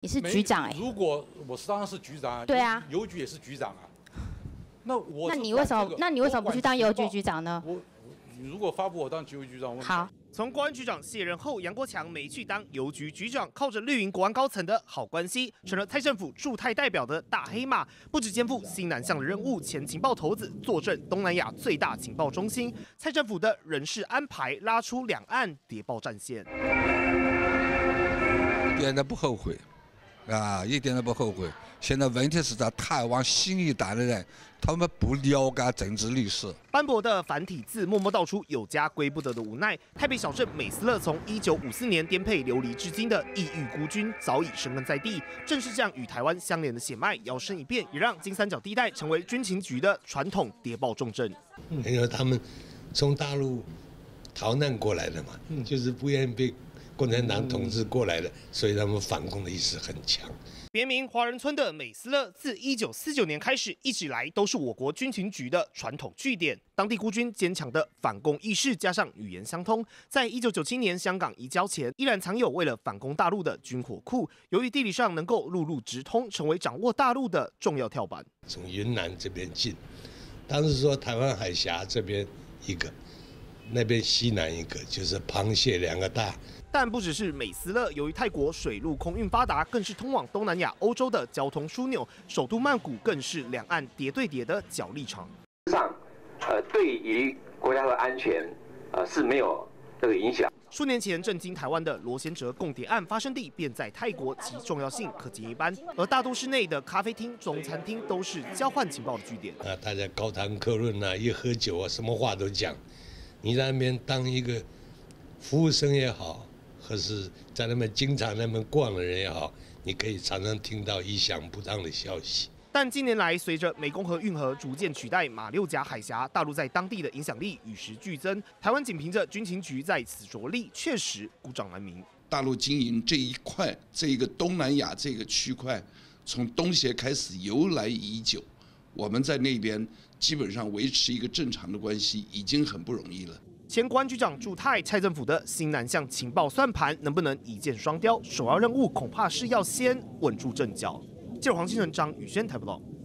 你是局长哎。 如果我当然是局长啊。 对啊。 邮局也是局长啊。 那你为什么不去当邮局局长呢？ 你如果发布我当邮局局长， 好。 从国安局长卸任后，杨国强没去当邮局局长，靠着绿营国安高层的好关系，成了蔡政府驻泰代表的大黑马。不只肩负新南向的任务，前情报头子坐镇东南亚最大情报中心。蔡政府的人事安排拉出两岸谍报战线， 一点都不后悔，一点都不后悔。现在问题是在台湾新一代的人，他们不了解政治历史。 斑驳的繁体字默默道出有家归不得的无奈。台北小镇美斯乐从1954年颠沛流离至今的异域孤军，早已生根在地。正是这样与台湾相连的血脉摇身一变，也让金三角地带成为军情局的传统谍报重镇。 因为他们从大陆逃难过来的嘛，就是不愿意被共产党统治过来的，所以他们反共的意识很强。 别名华人村的美斯乐，自1949年开始，一直以来都是我国军情局的传统据点。当地孤军坚强的反共意识，加上语言相通，在1997年香港移交前，依然藏有为了反攻大陆的军火库。由于地理上能够陆路直通，成为掌握大陆的重要跳板。 从云南这边进，当时说台湾海峡这边一个，那边西南一个，就是螃蟹两个大。 但不只是美斯乐，由于泰国水陆空运发达，更是通往东南亚、欧洲的交通枢纽。首都曼谷更是两岸叠对叠的角力场。 上，对于国家的安全，是没有这个影响。 数年前震惊台湾的罗贤哲共谍案发生地便在泰国，其重要性可见一斑。而大都市内的咖啡厅、中餐厅都是交换情报的据点。 大家高谈阔论啊，一喝酒啊，什么话都讲。你在那边当一个服务生也好。或是在那边经常那边逛的人也好，你可以常常听到意想不到的消息。 但近年来，随着湄公河运河逐渐取代马六甲海峡，大陆在当地的影响力与时俱增。台湾仅凭着军情局在此着力，确实孤掌难鸣。 大陆经营这一块，这一个东南亚这个区块，从东协开始由来已久。我们在那边基本上维持一个正常的关系，已经很不容易了。 前国安局长驻泰，蔡政府的新南向情报算盘能不能一箭双雕？首要任务恐怕是要先稳住阵脚。记者黄新成、张宇轩台报道。